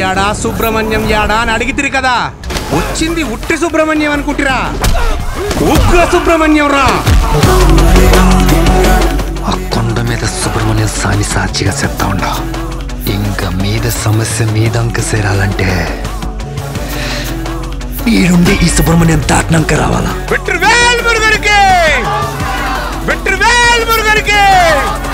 యాడా సుబ్రహ్మణ్యం యాడా అని అడిగితిరి కదా, వచ్చింది ఉట్టి సుబ్రహ్మణ్యం అనుకుంటురా, ఉగ్ర సుబ్రహ్మణ్యం రా. ఆ కొండ మీద సుబ్రహ్మణ్యం సాని సాక్షిగా చెప్తా ఉండా, ఇంకా మీద సమస్య మీదంక చేరాలంటే ఈడుండి ఈ సుబ్రహ్మణ్యం దాటినాక రావాలా. వెట్రివేల్ మురుగనికి